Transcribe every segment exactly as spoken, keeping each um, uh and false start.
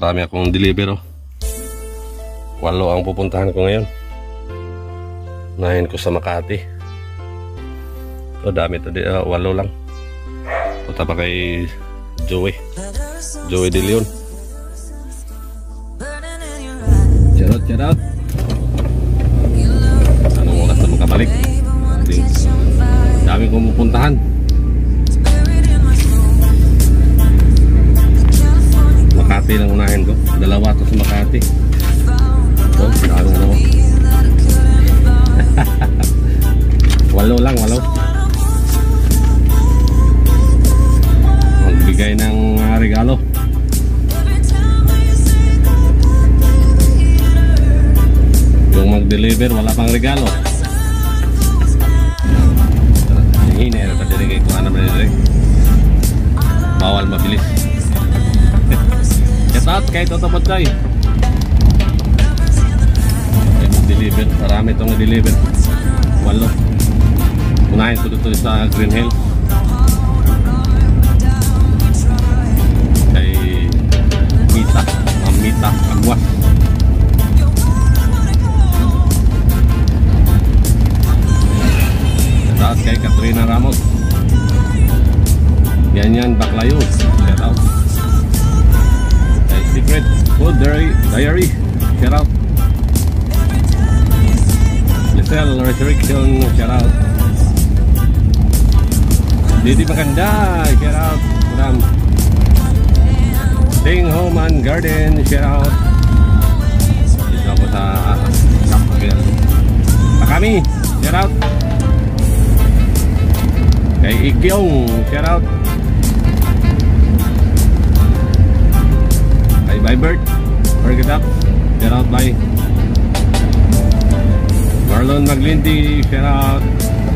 Marami akong deliver, oh. Walo ang pupuntahan ko ngayon. Unahin ko sa Makati. O, dami ito. Uh, walo lang. Punta pa kay Joey. Joey De Leon. Shout out, shout out. Anong oras na makabalik? Dami kong pupuntahan. Makati lang unahin ko. Dalawa to sa Makati. So, dami na ako. Walo lang, walo. Magbigay ng uh, regalo. Yung mag-deliver, wala pang regalo. Hihina na pa diri kay kuha naman diri. Bawal mabilis. Get out kay Toto Botay. Deliver, marami itong deliver. Walo. Unahin ko dito sa Green Hill. Kay Mita, Ma'am Mita Agwas. Shout out kay Katrina Ramos. Yan yan, Baklayo. Shout out. Kay Secret Food Diary. Shout out. Lisel Resurrection. Shout out. Didi Maganda. Shout out. Ram. Staying Home and Garden. Shout out. Ito ako sa Kapagel. Pakami. Shout out. Kay Ikyong. Shout out. Kay Bybert. Forget up. Shout out. Bye. Marlon Maglindi. Shout out.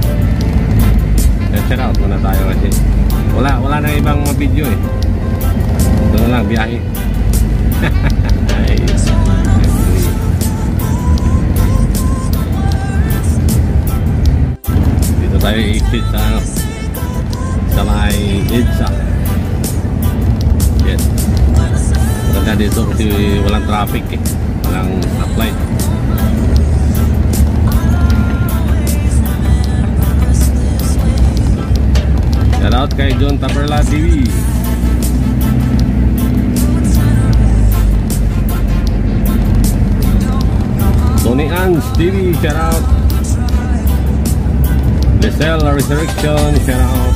Shout out muna tayo kasi wala, wala na ibang video eh. Ito na lang, biyahe. Nice. Dito tayo i-exit sa sa may EDSA. Yes. Maganda dito kasi walang traffic eh. Walang stoplight. Shout out kay John Taperla T V. Tony Ans T V, shout out. Lisel Resurrection, shout out.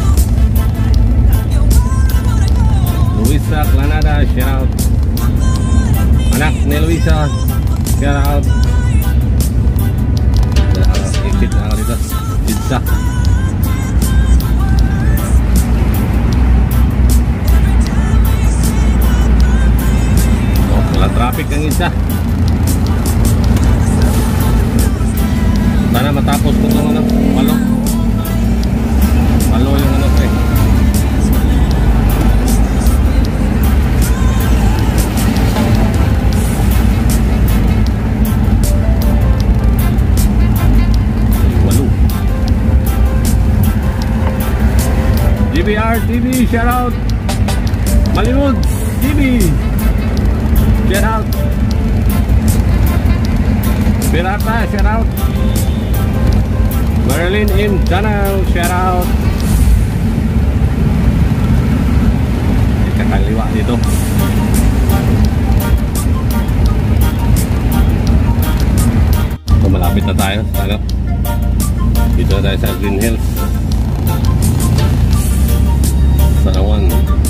Luisa Clanada, shout out. Anak ni Luisa, shout out. Ikit na dito, pizza. Wala traffic ang isa. Sana matapos ko itong ano, walo. Walo yung ano eh. Walo. G B R T V, shout out. Malimud T V. Shout out. Pirata, shout out. Marilyn M. Channel, shout out. Kakaliwa dito. So, malapit na tayo. Tayo. Dito na tayo sa Green Hills. Sarawan.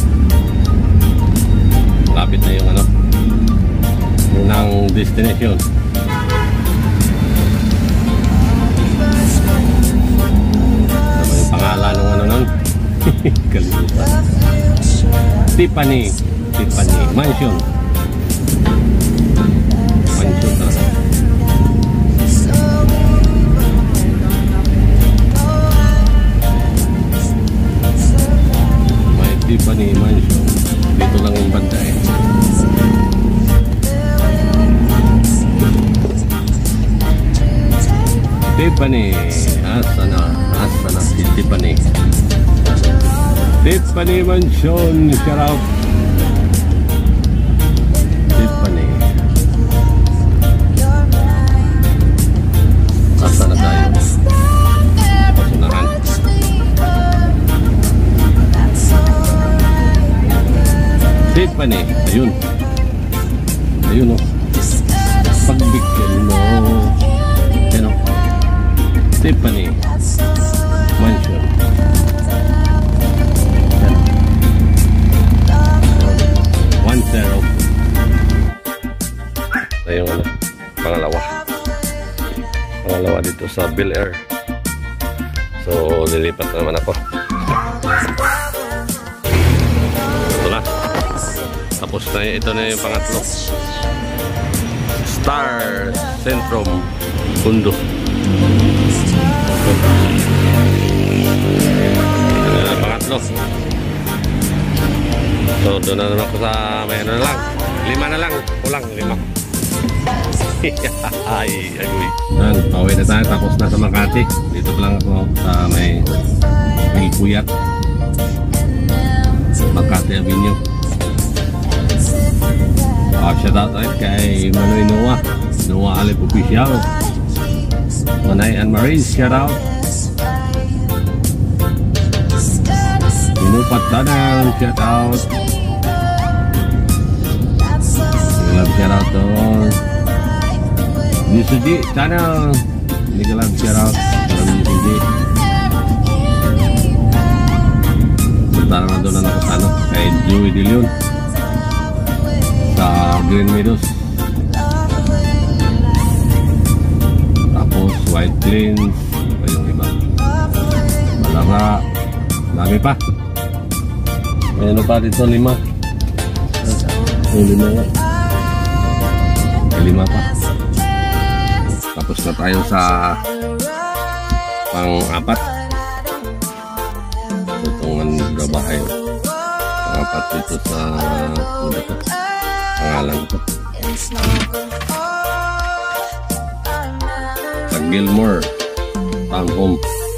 Malapit na yung ano ng destination. Ano yung pangalan ng ano nun? Kalimutan. Tiffany Tiffany Mansion. Mansion talaga. May Tiffany Mansion. Dito lang yung banda eh. Tiffany, asa na, asa na si Tiffany. Tiffany Mansion, shout out. Tiffany Mansion. One zero. Ito yung ano, pangalawa. Pangalawa dito sa Bel Air. So, lilipat naman ako. Ito na. Tapos na, ito na yung pangatlo. Star Centrum Kundo. Ano na pangatlo. So, doon na naman ako sa may ano na lang. Lima na lang. Kulang, lima. Ay, agoy. Yan, pauwi na tayo. Tapos na sa Makati. Dito pa lang ako sa may may Puyat. Makati Avenue. Uh, shout out tayo kay Manoy Noah. Noah Alip Official. Manay and Marie, shout out. Inupat Tanang, shout out. Love shout out to Nisuji channel. Ini love shout out to Nisuji. Sebentar na doon na nakasano kay Joey De Leon sa Green Meadows. Tapos White Plains, pa yung iba, Malara, dami pa. May ano pa dito, lima. Yung lima nga. May lima pa. Tapos na tayo sa pang-apat. Tutungan sa bahay. Pang-apat dito sa ano ito? Pangalan ito. Sa Gilmore Town Home.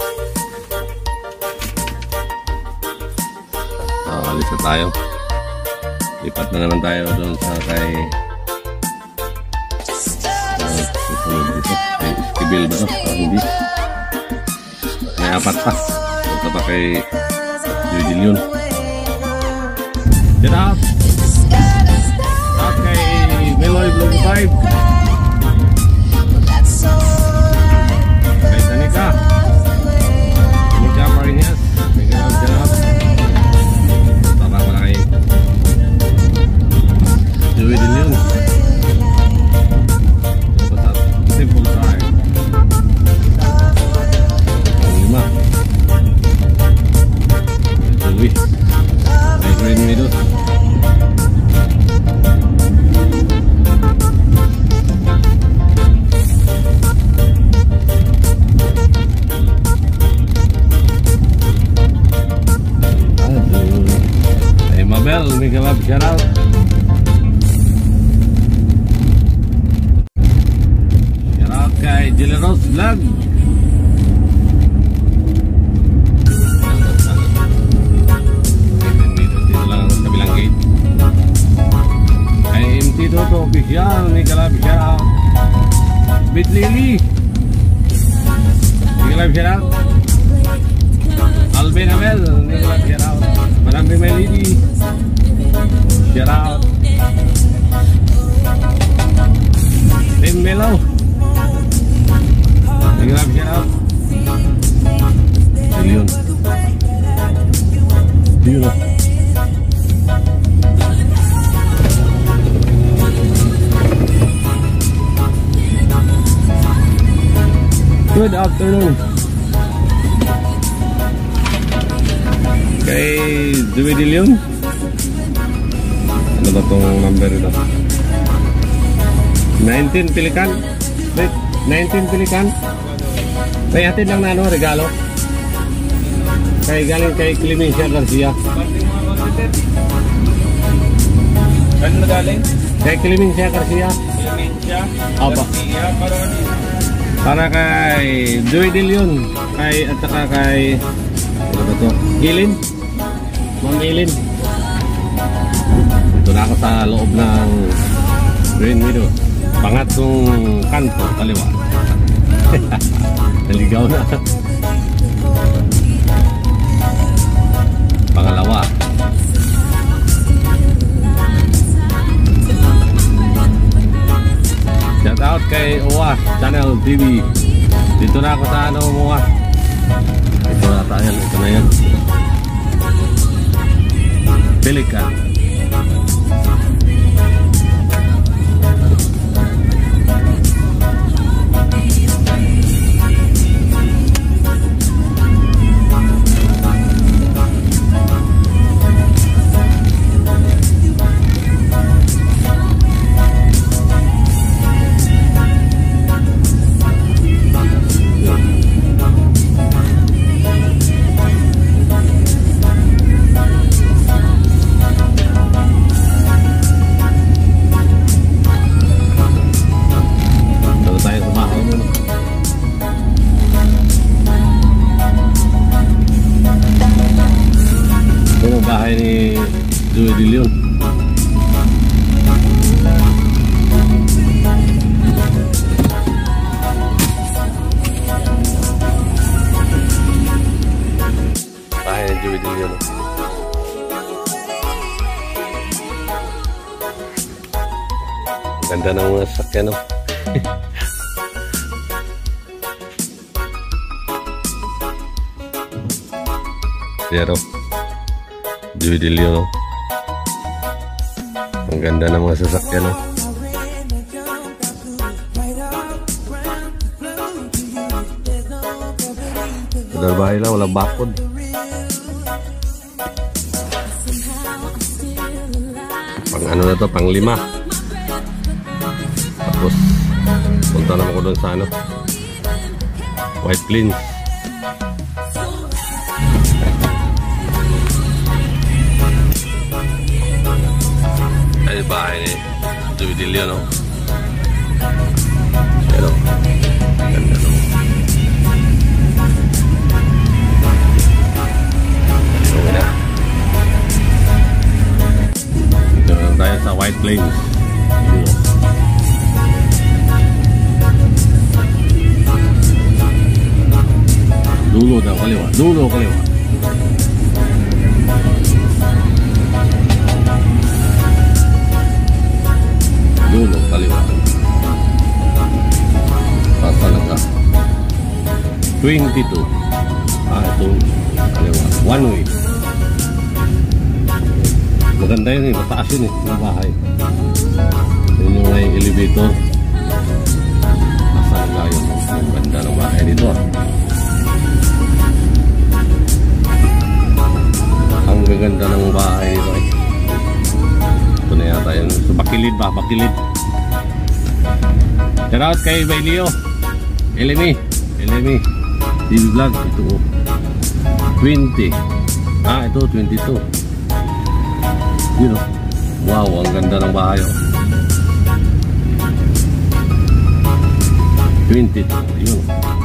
So, alis na tayo. Lipat na naman tayo doon sa kay susunod dito. Kay Istibil ba ito? Oh, hindi. May apat pa. Ito pa kay Joey De Leon. Get up! At kay Meloy Vlog five. Kay Danica. Danica Marinas. May ganap, ganap. Tama ko na kay Joey De Leon. Tapos at Simple Drive. Ang lima. Joey. May Green Meadows. Mabel, make a love shout out. Shout out kay Jeleros Vlog. Dito lang sa kabilang gate. Kay M T Toto Official, make a love shout out. Bit Lily, make a love shout out. Alvin Abel, make a love shout out. Madam Melody, shout out. Tim Melo, make a love shout out. Leon, Leon. Good afternoon. Kay Joey De Leon. Ano ba itong number ito? nineteen Pelican. Wait, nineteen Pelican. Kay atin lang na ano, regalo. Kay galing kay Clemencia Garcia. Ano na galing? Kay Clemencia Garcia. Clemencia Garcia. Para kay Joey De Leon. Kay at saka kay ano ba ito? Hilin. Ma'am Hilin. Ito na ako sa loob ng Green Meadows. Pangatlong kanto, kaliwa. Naligaw na. Pangalawa. Shout out kay O A Channel T V. Dito na ako sa ano mo ah. Ito na tayo. Ito na yan. Bili ka. Bahay ni Joey De Leon. Bahay ni Joey De Leon. Ganda ng mga sakyan, no? Zero. Joey De Leon, no? Ang ganda ng mga sasakyan, no? Padahal bahay lang, walang bakod. Pang ano na to, pang lima. Tapos punta naman ko doon sa ano, White Plains. Ay, bahay ni Joey De Leon, no? Pero ganda, no? Okay na. Dito lang tayo sa White Plains. Dulo daw kaliwa. Dulo kaliwa. Dulo kaliwa. Pasa na ka. twenty-two. Ah, ito kaliwa. One way. Maganda yun eh. Mataas yun eh. Na bahay. Yun yung may elevator. Pasa na yun. Ang ganda ng bahay dito ah. Ang gaganda ng bahay dito eh. Ito na yata yun. So, bakilid ba? Bakilid. Shout out kay Bailio. Elemi. Elemi. T V vlog. Ito oh. twenty. Ah, ito twenty-two. Yun oh. Wow, ang ganda ng bahay oh. twenty-two. Yun oh.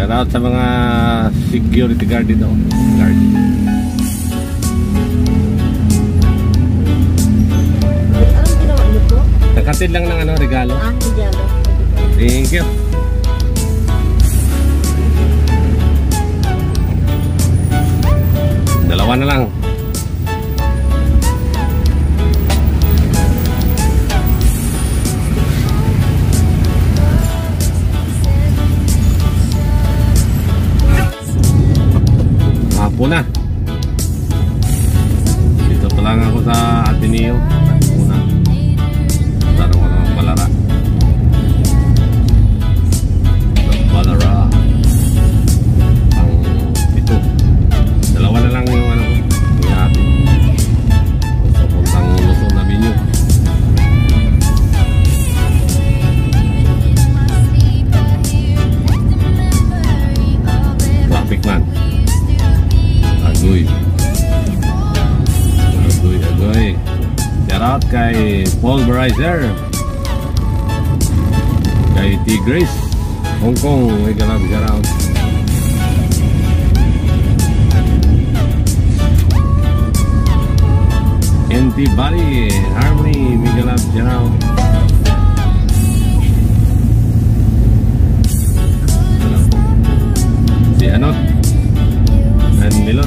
Shout out sa mga security guard dito. Guard. Anong ginawa niyo po? Nagkatid lang ng ano, regalo. Ah, regalo. Thank you. Dalawa na lang. Hapon na. Dito pa lang ako sa Ateneo. Muna. Parang wala ng balara. Balara. Ang ito. Dalawa na lang yung ano ko. Yung atin. Papuntang Luzon na Binyo. Traffic man. Agoy. Agoy, agoy. Shout out kay Paul Barizer. Kay T. Grace. Hong Kong. May galab, shout out. N T Body. Harmony. May galab, shout out. Si Anot. And Milot.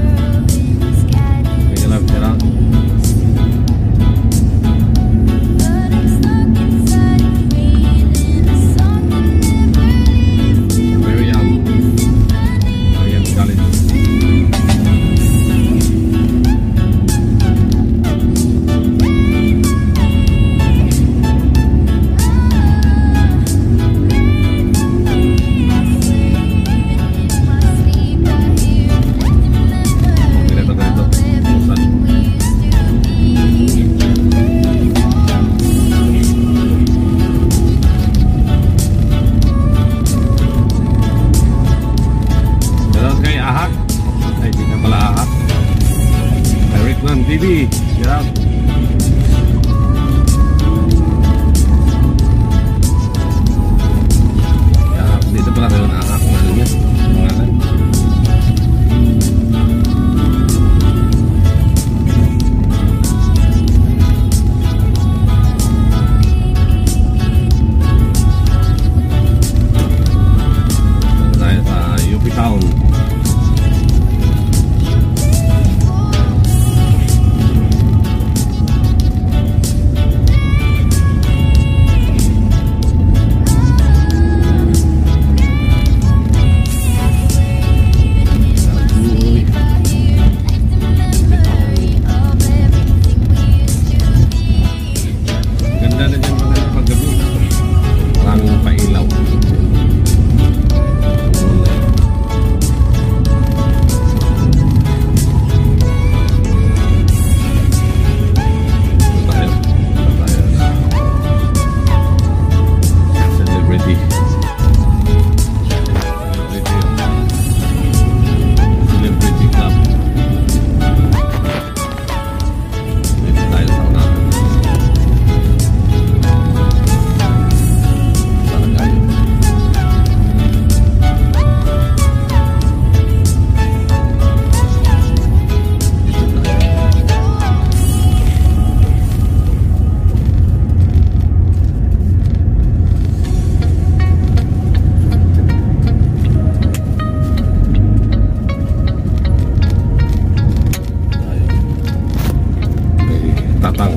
May galab, shout out. Miriam. Miriam College. Ganito, ganito. Busan. Ganito kay Ahak. Ay, di na pala Ahak. Eric Man T V. Get out. Yeah, dito pala kayo na Ahak. Ano niya? Pangalan. Dito tayo sa U P Town. Uy. Ganda na dyan pag paggabi. Maraming pailaw. Tayo. Tayo sa Celebrity. Celebrity. Celebrity Club. Dito tayo sa unahan. Saragayo. Dito tayo. Tayo. Kay Tatang.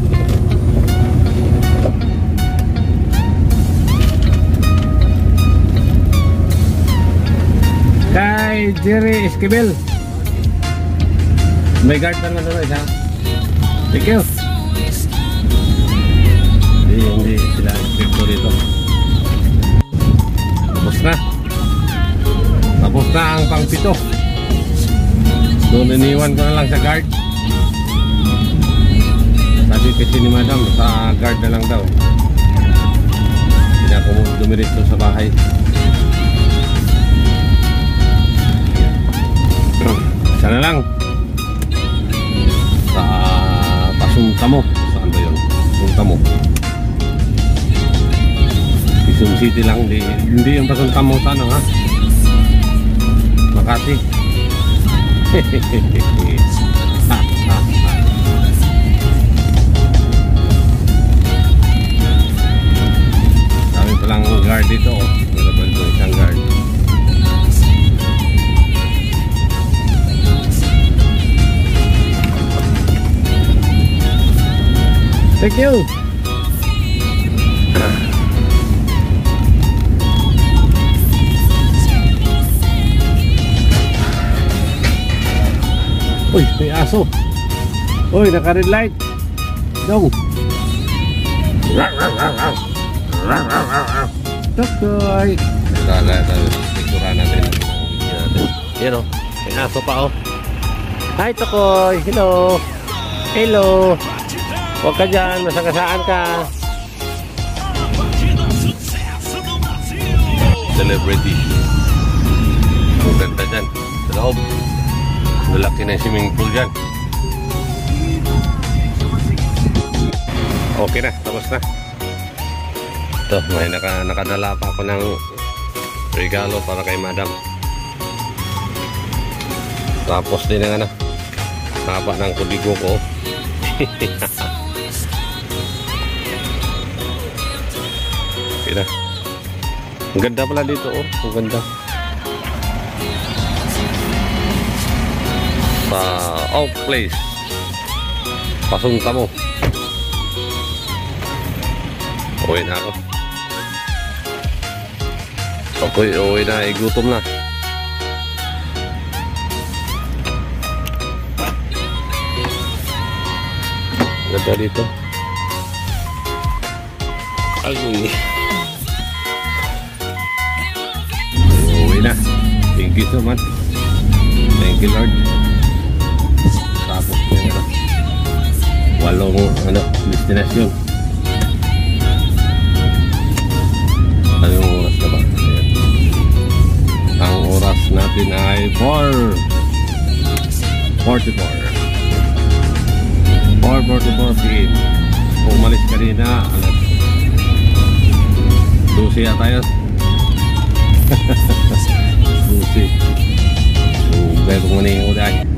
Kay Jerry Esquivel. May guard pa naman doon isa. Thank you. Hindi, hindi sila escripto dito. Tapos na. Tapos na ang pangpito. Doon iniwan ko na lang sa guard. Sabi kasi ni madam, sa guard na lang daw. Hindi na ako dumiretso sa bahay. Sana lang. Sa Pasunta mo. Saan ba yun? Pasunta mo. Quezon City lang. Hindi, hindi yung Pasunta mo. Sana ha? Makati. Ha, ha, ha. Dami palang guard dito. Oh. Meron pa dito isang guard. Thank you. Uy, may aso. Uy, naka-red light. Dong. Tokoy. Lala, picturean natin. Yan o, may aso pa o. Hi, Tokoy. Hello. Hello. Huwag ka dyan, masagasaan ka. Celebrity. Ang ganda dyan. Sa loob. Lalaki na yung swimming pool dyan. Okay na, tapos na. Ito, may naka, nakadala pa ako ng regalo para kay madam. Tapos din ang ano, haba ng kudigo ko. Okay na. Ang ganda pala dito, oh. Ang ganda. Sa Oak Place. Pasunta mo. Uwi na ako. Okay, uwi na. Igutom na. Ganda dito. Agoy. Uwi na. Thank you so much. Thank you, Lord. Tapos yun na. Walong ano, destination. Ano yung oras na ba? Ayan. Ang oras natin ay four forty-four. four forty-four p m Kung umalis kanina, alas twelve yata yun. twelve. So, gaya kung muna yung uday.